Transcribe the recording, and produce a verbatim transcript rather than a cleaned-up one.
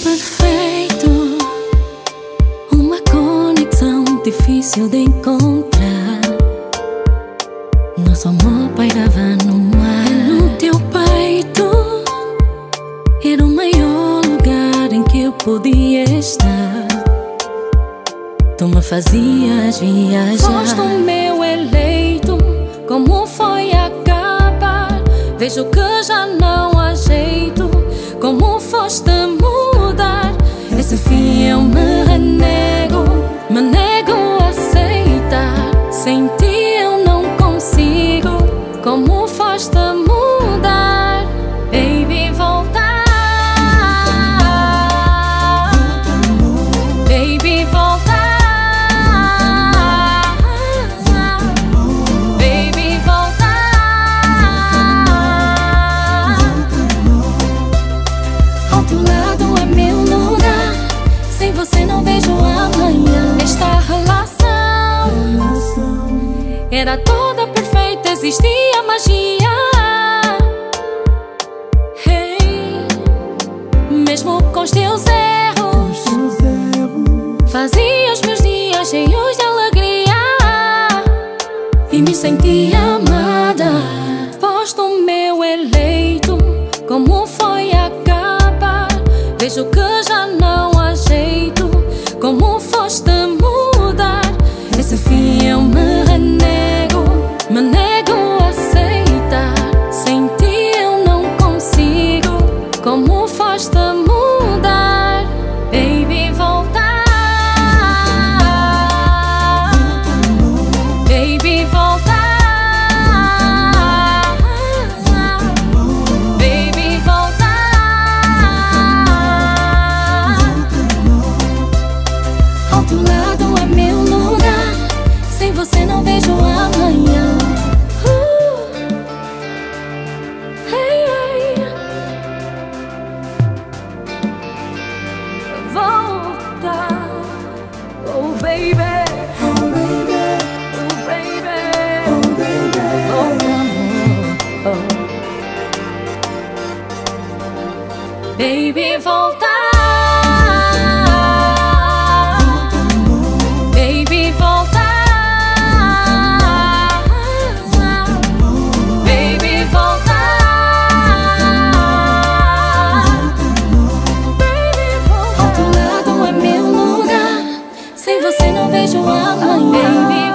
perfeito, uma conexão difícil de encontrar. Nosso amor pairava no ar. No teu peito era o maior lugar em que eu podia estar. Tu me fazias viajar. Foste o meu eleito, como foi acabar? Vejo que já não há jeito, como foste mudar. Esse fim eu me renego, me nego a aceitar. Sem ti eu não consigo, como foste mudar. Baby, voltar. Baby, voltar. Baby, voltar. Ao teu lado é meu lugar, sem você não vejo amanhã. Esta relação era toda perfeita, existia magia. Hey, mesmo com os teus erros, fazia os meus dias cheios de alegria e me sentia amada. Foste o meu eleito, como foi acabar? Vejo que já não há jeito, como foste mudar. Esse fim eu me renego, me nego a aceitar. Sem ti eu não consigo, como foste mudar. Baby, voltar. Baby, voltar. Baby, voltar. Ao teu lado é meu lugar, sem você não vejo amanhã. Uh, hey, hey. Voltar. Oh baby, oh baby, oh baby, oh baby, oh, oh, oh. Baby, voltar. Baby, voltar. Baby, voltar. Baby, voltar. Ao teu lado é meu lugar, sem você não vejo amanhã. Baby,